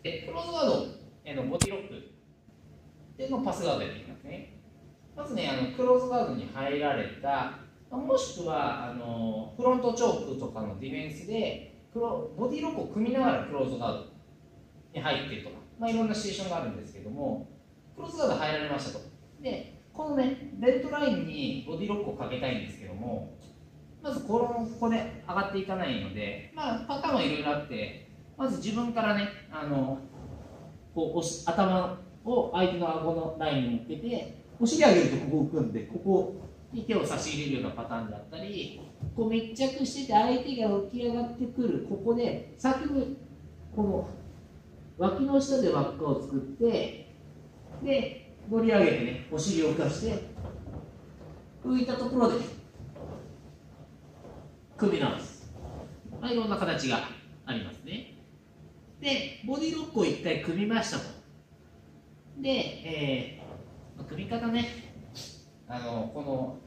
でクローズガードへのボディロックでのパスガードやっていきますね。まずね、クローズガードに入られた、もしくはフロントチョークとかのディフェンスでボディロックを組みながらクローズガードに入っているとか、いろんなシチュエーションがあるんですけども、クローズガード入られましたと。でこのね、ベルトラインにボディロックをかけたいんですけども、まずここで上がっていかないので、パターンはいろいろあって、まず自分からね、こう頭を相手の顎のラインに向けて、お尻上げるとここを組んで、ここに手を差し入れるようなパターンだったり、こう密着してて相手が起き上がってくる、ここで先にこの脇の下で輪っかを作って、で乗り上げてね、お尻を浮かして浮いたところで組み直す、いろんな形がありますね。でボディロックを1回組みましたと。で、組み方ね、この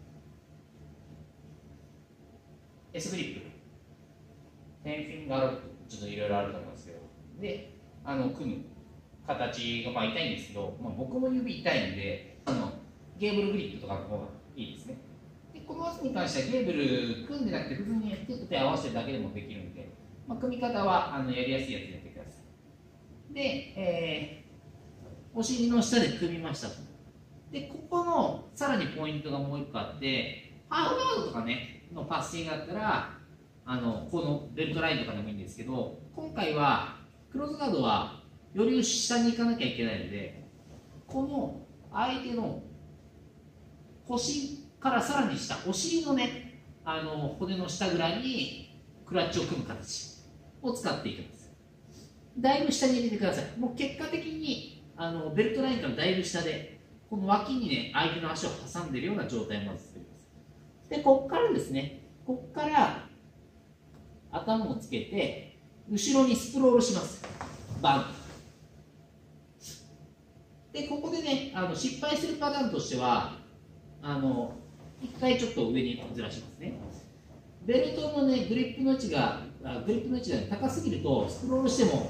S グリップ、10フィンガーロック、ちょっといろいろあると思うんですけど、で組む形が痛いんですけど、僕も指痛いんでゲーブルグリップとかの方がいいですね。でこの技に関してはゲーブル組んでなくて普通に手と手合わせてるだけでもできるんで、組み方はやりやすいやつやってください。で、お尻の下で組みましたと。でここのさらにポイントがもう一個あって、ハーフガードとかねのパッシングだったらこのベルトラインとかでもいいんですけど、今回はクローズガードはより下に行かなきゃいけないので、この相手の腰からさらに下、お尻のね骨の下ぐらいにクラッチを組む形を使っていきます。だいぶ下に入れてください。もう結果的にベルトラインからだいぶ下で、この脇にね相手の足を挟んでいるような状態をまず作ります。でここからですね、ここから頭をつけて後ろにスプロールします。バン。でここでね失敗するパターンとしては一回ちょっと上にずらしますね。ベルトのねグリップの位置が高すぎるとスクロールしても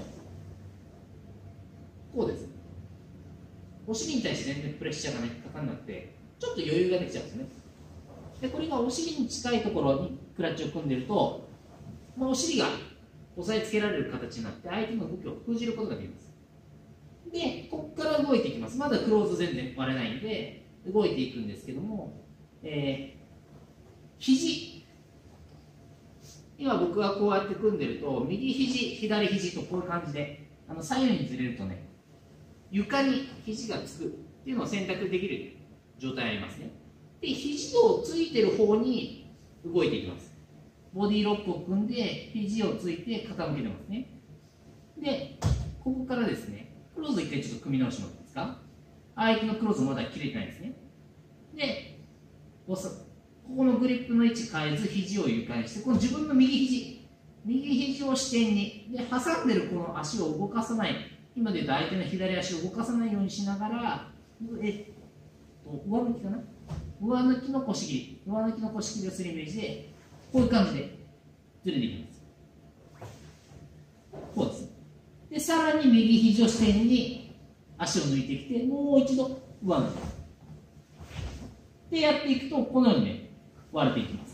こうです。お尻に対して全然プレッシャーがねかかんなくて、ちょっと余裕ができちゃうんですね。でこれがお尻に近いところにクラッチを組んでると、お尻が押さえつけられる形になって相手の動きを封じることができます。でここから動いていきます。まだクローズ全然割れないんで動いていくんですけども、肘、今僕がこうやって組んでると右肘左肘とこういう感じで左右にずれるとね床に肘がつくっていうのを選択できる状態になりますね。で肘をついてる方に動いていきます。ボディロックを組んで肘をついて傾けてますね。でここからですね、クローズ一回ちょっと組み直してもらっていいですか。相手のクローズまだ切れてないですね。でここのグリップの位置変えず肘を床にして、この自分の右肘を支点に、で挟んでるこの足を動かさない、今で言うと相手の左足を動かさないようにしながら、上抜きかな、上抜きの腰切りをするイメージでこういう感じでずれていきます。こうです。でさらに右肘を支点に足を抜いてきて、もう一度上抜きでやっていくと、このようにね割れていきます。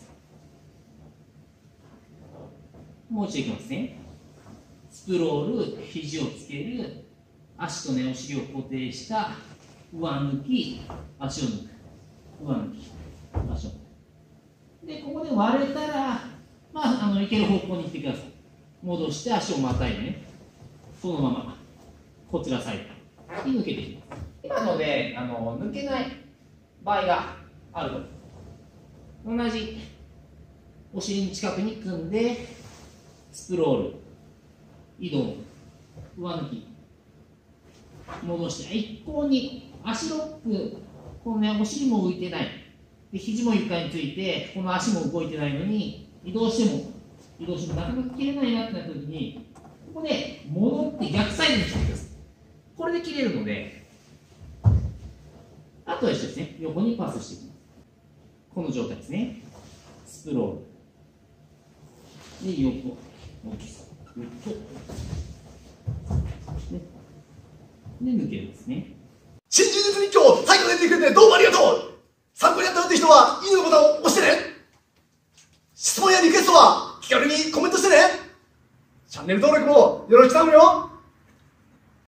もう一度いきますね。スプロール、肘をつける、足とねお尻を固定した上抜き、足を抜く、上抜き、足を抜く。でここで割れたらいける方向に行ってください。戻して足をまたいでね、そのままこちらサイドに抜けていきます。今ので抜けない場合があると、同じお尻に近くに組んでスプロール、移動、上抜き、戻して一向に足ロック、このねお尻も浮いてないで、肘も床についてこの足も動いてないのに移動してもなかなか切れないなってなった時に、ここで戻って逆サイドにしてください。これで切れるので、あとは一緒ですね、横にパスしていきます。この状態ですね。スプロールで横、大きさ、グッとで抜けますね。 新柔術日記最後まで見てくれてどうもありがとう。参考になったよって人はいいねのボタンを押してね。質問やリクエストは気軽にコメントしてね。チャンネル登録もよろしく頼むよ。